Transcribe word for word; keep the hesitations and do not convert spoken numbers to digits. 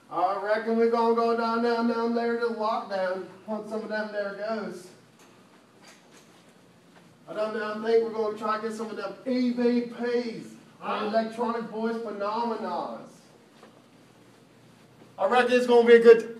I reckon we're going to go down, down, down there to the lockdown on some of them there ghosts. I don't, I don't think we're going to try to get some of them E V Ps, huh? Electronic voice phenomenons. I reckon it's going to be a good